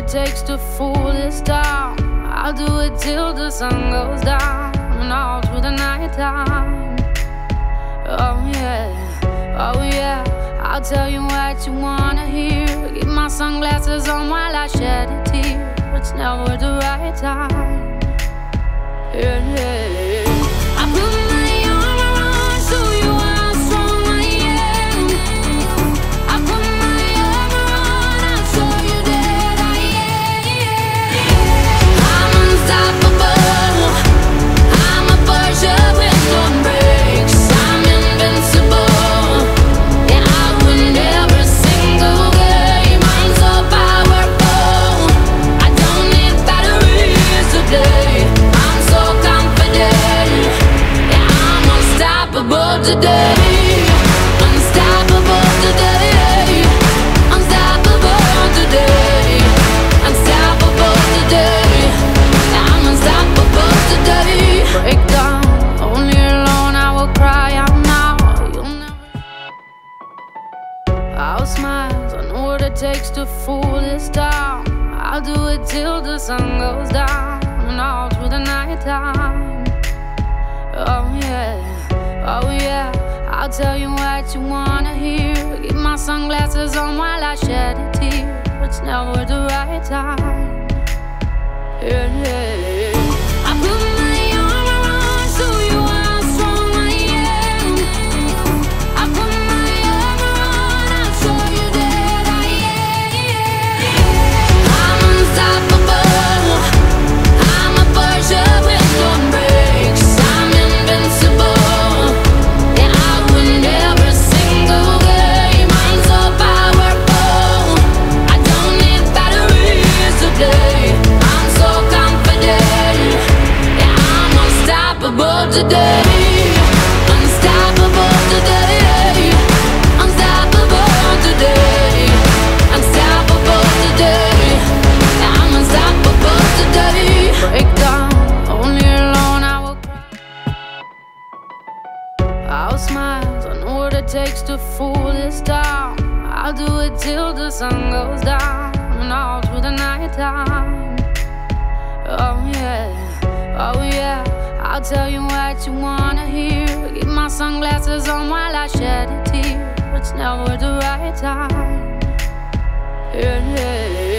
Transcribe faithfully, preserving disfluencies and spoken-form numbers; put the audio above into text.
it takes to fool this town. I'll do it till the sun goes down and all through the night time. Oh yeah, oh yeah, I'll tell you what you wanna hear. Keep my sunglasses on while I shed a tear. It's never the right time. Yeah, yeah. I put my arm around, show you how strong I am. I put my arm around, I'll show you that I am. I'm unstoppable. I'm a Porsche with no brakes. I'm invincible. Yeah, I win every single game. I'm so powerful. I don't need batteries today. I'm so confident. Yeah, I'm unstoppable today. Unstoppable today. Unstoppable today. Unstoppable today. I'm unstoppable today. Break down, only alone I will cry out now. You'll never. I'll smile, I know what it takes to fool this town. I'll do it till the sun goes down and all through the night time. Oh yeah, oh yeah, I'll tell you what you wanna hear. Keep my sunglasses on while I shed a tear. It's never the right time. Yeah, yeah. I put my arm around, show you how strong I am. I put my arm around, I'll show you that I am. I'm unstoppable. I'm a Porsche with no brakes. I'm invincible. Yeah, I win every single game. I'm so powerful. I don't need batteries today. I'm so confident. Yeah, I'm unstoppable today. Unstoppable today. Unstoppable today. Unstoppable today. Yeah, I'm unstoppable today. Break down, only alone I will cry. I'll smile, I know what it takes to fool this town. I'll do it till the sun goes down and all through the night time. Oh yeah, oh yeah, I'll tell you what you wanna hear. Keep my sunglasses on while I shed a tear. It's never the right time. Yeah, yeah.